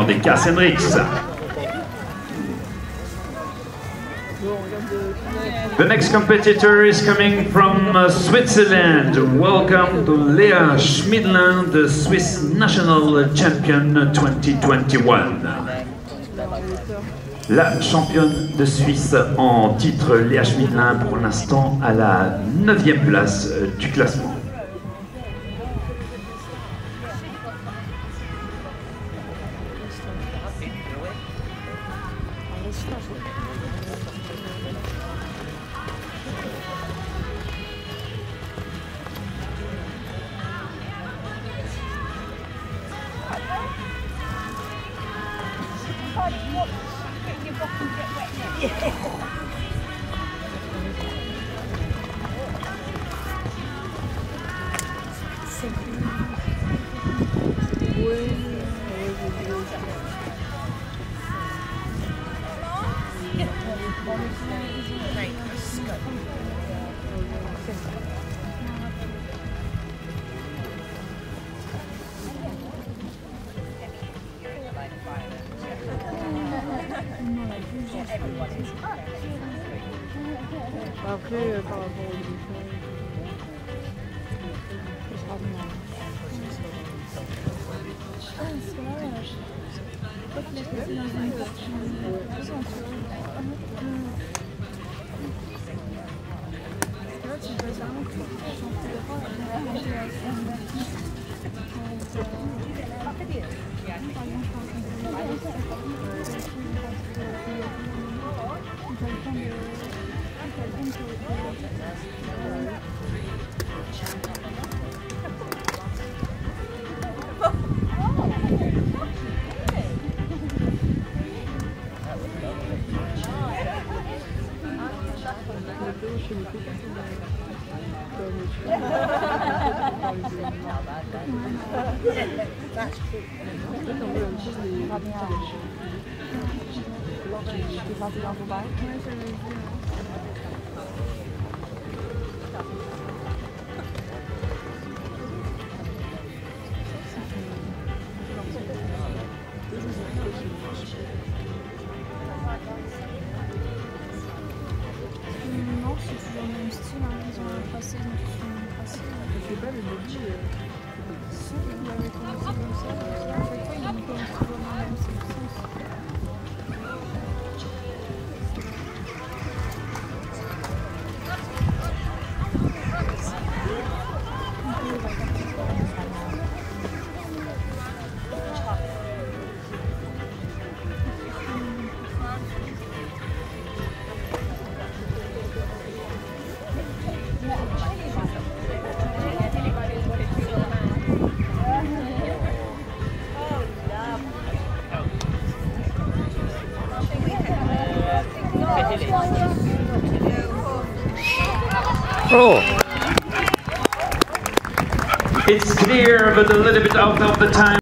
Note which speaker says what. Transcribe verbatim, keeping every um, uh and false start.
Speaker 1: des Cass Hendricks. The next competitor is coming from uh, Switzerland. Welcome to Lea Schmidlin, the Swiss national champion twenty twenty-one. La championne de Suisse en titre, Lea Schmidlin, pour l'instant à la neuvième place du classement.
Speaker 2: Après, euh, par rapport au bulletin, ce sera bien.
Speaker 3: Ah, c'est vrai. Je crois qu'il a fait dans une version. Là, tu peux vraiment chanter le rôle. Non, c'est toujours le même style, hein. Ils ont tracé, donc ils sont tracés.
Speaker 2: Je sais pas, le body.
Speaker 3: Si, vous avez commencé comme ça, à chaque fois, ils ont commencé toujours dans le même sens.
Speaker 1: Oh! It's clear, but a little bit out of the time.